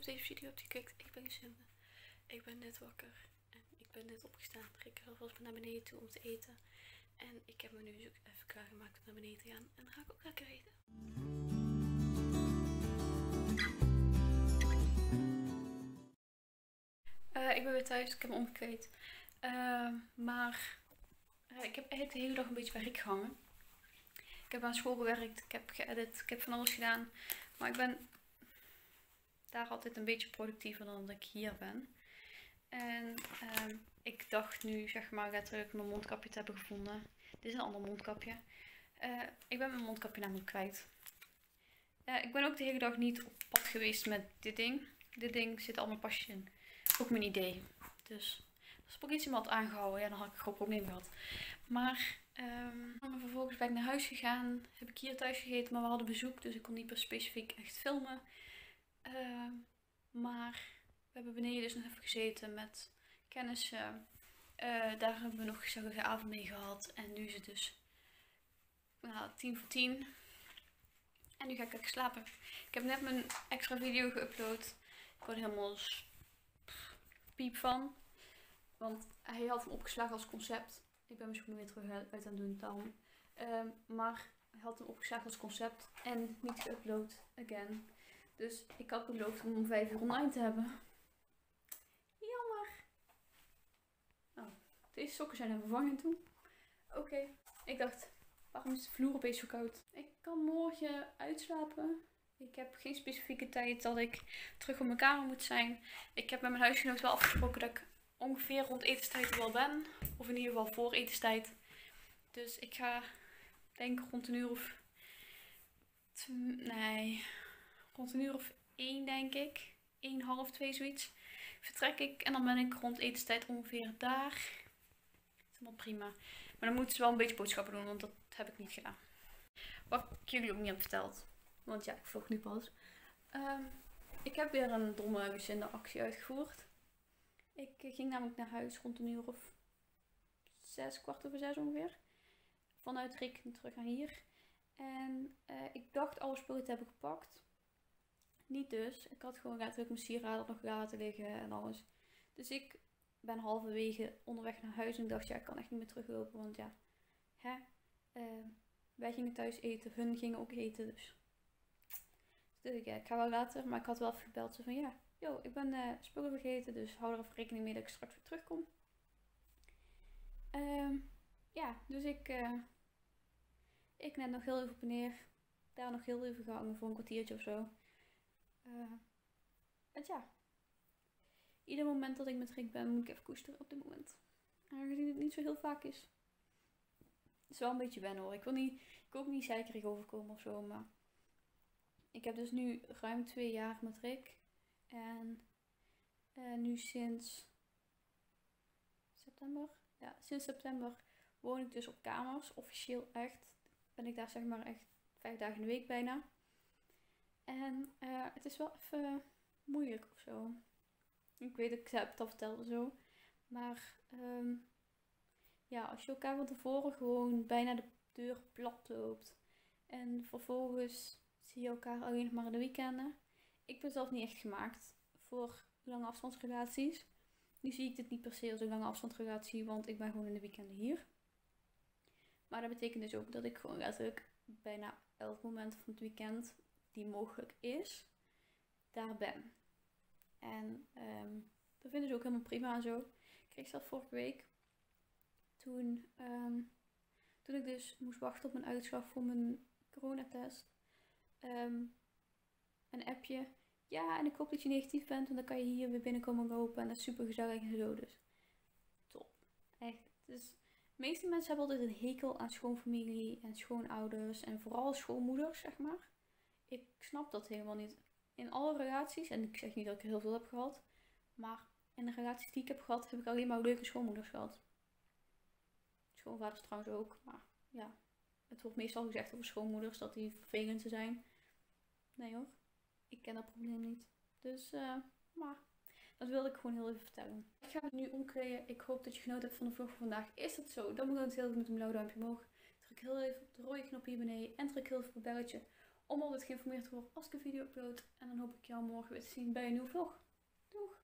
op deze video hebt gekeken. Ik ben Gesinde. Ik ben net wakker. En ik ben net opgestaan. Ik ga alvast naar beneden toe om te eten. En ik heb me nu dus ook even klaargemaakt om naar beneden te gaan. En dan ga ik ook lekker eten. Ik ben weer thuis. Ik heb me omgekleed. Ik heb eigenlijk de hele dag een beetje bij Rick gehangen. Ik heb aan school gewerkt. Ik heb geëdit. Ik heb van alles gedaan. Maar ik ben daar altijd een beetje productiever dan dat ik hier ben. En ik dacht nu zeg maar letterlijk mijn mondkapje te hebben gevonden. Dit is een ander mondkapje. Ik ben mijn mondkapje namelijk kwijt. Ik ben ook de hele dag niet op pad geweest met dit ding. Dit ding zit allemaal pasjes in. Ook mijn idee. Dus als politie me had aangehouden, ja, dan had ik gewoon een probleem gehad. Maar vervolgens ben ik naar huis gegaan. Heb ik hier thuis gegeten, maar we hadden bezoek. Dus ik kon niet per specifiek echt filmen. Maar we hebben beneden dus nog even gezeten met kennissen. Daar hebben we nog een gezellige avond mee gehad. En nu is het dus 10:50. En nu ga ik lekker slapen. Ik heb net mijn extra video geüpload. Ik word helemaal piep van. Want hij had hem opgeslagen als concept. Ik ben mijn schoenen weer terug uit aan het doen daarom. Maar hij had hem opgeslagen als concept en niet geüpload again. Dus ik had beloofd om 5 uur online te hebben. Jammer. Oh, deze sokken zijn er vervangen toen. Oké, ik dacht, waarom is de vloer opeens zo koud? Ik kan morgen uitslapen. Ik heb geen specifieke tijd dat ik terug op mijn kamer moet zijn. Ik heb met mijn huisgenoot wel afgesproken dat ik ongeveer rond etenstijd er wel ben. Of in ieder geval voor etenstijd. Dus ik ga denk rond een uur of... rond een uur of 1 denk ik. 1, half 2 zoiets. Vertrek ik en dan ben ik rond etenstijd ongeveer daar. Dat is helemaal prima. Maar dan moeten ze wel een beetje boodschappen doen, want dat heb ik niet gedaan. Wat ik jullie ook niet heb verteld. Want ja, ik vlog nu pas. Ik heb weer een domme Gesinde actie uitgevoerd. Ik ging namelijk naar huis rond een uur of 6, kwart over 6 ongeveer. Vanuit Rick terug naar hier. En ik dacht alle spullen te hebben gepakt. Niet dus. Ik had gewoon letterlijk mijn sieraden nog laten liggen en alles. Dus ik ben halverwege onderweg naar huis en dacht, ja, ik kan echt niet meer teruglopen. Want ja, wij gingen thuis eten, hun gingen ook eten. Dus ja, ik ga wel later, maar ik had wel even gebeld. Zo van, ja, yo, ik ben spullen vergeten, dus hou er even rekening mee dat ik straks weer terugkom. Ja, dus ik net nog heel even op en neer. Daar nog heel even gehangen voor een kwartiertje of zo. En ja, ieder moment dat ik met Rick ben, moet ik even koesteren op dit moment. Aangezien het niet zo heel vaak is. Het is wel een beetje wennen hoor. Ik wil ook niet zeikerig overkomen of zo, maar ik heb dus nu ruim 2 jaar met Rick. En nu sinds september. Ja, sinds september woon ik dus op kamers. Officieel echt. Ben ik daar zeg maar echt 5 dagen in de week bijna. En het is wel even moeilijk of zo. Ik weet dat ik heb het al verteld en zo. Maar ja, als je elkaar van tevoren gewoon bijna de deur plat loopt. En vervolgens zie je elkaar alleen nog maar in de weekenden. Ik ben zelf niet echt gemaakt voor lange afstandsrelaties. Nu zie ik dit niet per se als een lange afstandsrelatie, want ik ben gewoon in de weekenden hier. Maar dat betekent dus ook dat ik gewoon letterlijk bijna elk moment van het weekend die mogelijk is, daar ben. En dat vinden ze ook helemaal prima en zo. Ik kreeg zelf vorige week, toen ik dus moest wachten op mijn uitslag voor mijn coronatest, een appje. Ja, en ik hoop dat je negatief bent, want dan kan je hier weer binnenkomen lopen en dat is super gezellig en zo. Dus top. Echt. Dus de meeste mensen hebben altijd een hekel aan schoonfamilie en schoonouders en vooral schoonmoeders, zeg maar. Ik snap dat helemaal niet. In alle relaties, en ik zeg niet dat ik er heel veel heb gehad, maar in de relaties die ik heb gehad, heb ik alleen maar leuke schoonmoeders gehad. Schoonvaders trouwens ook, maar ja. Het wordt meestal gezegd over schoonmoeders dat die vervelend zijn. Nee hoor, ik ken dat probleem niet. Dus, maar dat wilde ik gewoon heel even vertellen. Ik ga me nu omkleden. Ik hoop dat je genoten hebt van de vlog van vandaag. Is dat zo? Dan moet je het heel even met een blauw duimpje omhoog. Druk heel even op de rode knop hier beneden en druk heel even op het belletje om altijd geïnformeerd te worden als ik een video upload. En dan hoop ik jou morgen weer te zien bij een nieuwe vlog. Doeg!